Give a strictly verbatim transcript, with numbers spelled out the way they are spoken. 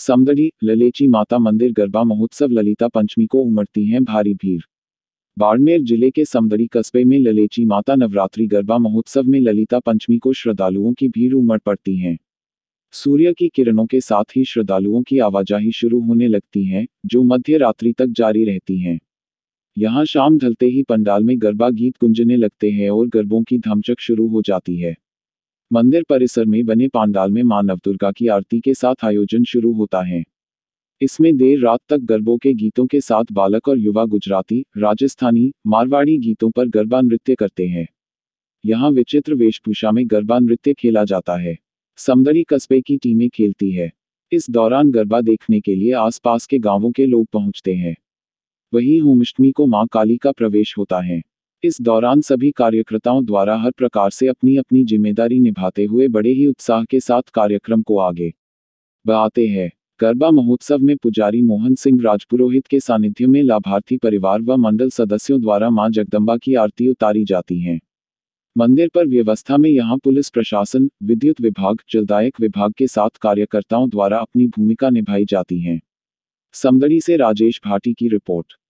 समदड़ी ललेची माता मंदिर गरबा महोत्सव ललिता पंचमी को उमड़ती है भारी भीड़। बाड़मेर जिले के समदड़ी कस्बे में ललेची माता नवरात्रि गरबा महोत्सव में ललिता पंचमी को श्रद्धालुओं की भीड़ उमड़ पड़ती है। सूर्य की किरणों के साथ ही श्रद्धालुओं की आवाजाही शुरू होने लगती है, जो मध्य रात्रि तक जारी रहती है। यहाँ शाम ढलते ही पंडाल में गरबा गीत गुंजने लगते हैं और गरबों की धमचक शुरू हो जाती है। मंदिर परिसर में बने पंडाल में मां नवदुर्गा की आरती के साथ आयोजन शुरू होता है। इसमें देर रात तक गरबों के गीतों के साथ बालक और युवा गुजराती, राजस्थानी, मारवाड़ी गीतों पर गरबा नृत्य करते हैं। यहाँ विचित्र वेशभूषा में गरबा नृत्य खेला जाता है। समदड़ी कस्बे की टीमें खेलती है। इस दौरान गरबा देखने के लिए आसपास के गांवों के लोग पहुंचते हैं। वहीं होमाष्टमी को मां काली का प्रवेश होता है। इस दौरान सभी कार्यकर्ताओं द्वारा हर प्रकार से अपनी अपनी जिम्मेदारी निभाते हुए बड़े ही उत्साह के साथ कार्यक्रम को आगे बढ़ाते हैं। गरबा महोत्सव में पुजारी मोहन सिंह राजपुरोहित के सानिध्य में लाभार्थी परिवार व मंडल सदस्यों द्वारा मां जगदम्बा की आरती उतारी जाती है। मंदिर पर व्यवस्था में यहां पुलिस प्रशासन, विद्युत विभाग, जलदायक विभाग के साथ कार्यकर्ताओं द्वारा अपनी भूमिका निभाई जाती है। समदड़ी से राजेश भाटी की रिपोर्ट।